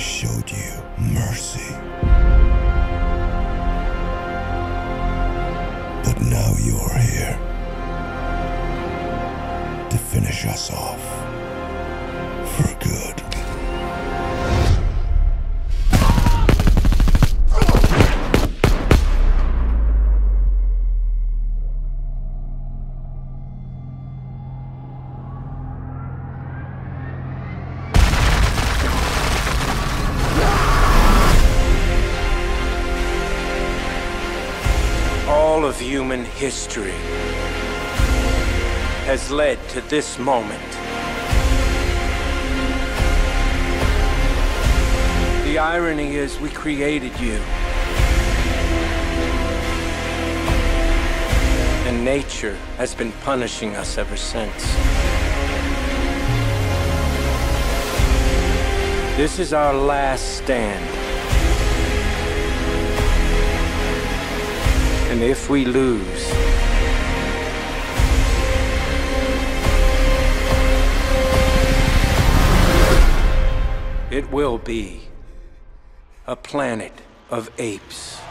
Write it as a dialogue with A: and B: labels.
A: showed you mercy. But now you're here to finish us off for good.
B: All of human history has led to this moment. The irony is we created you. And nature has been punishing us ever since. This is our last stand. And if we lose, it will be a planet of apes.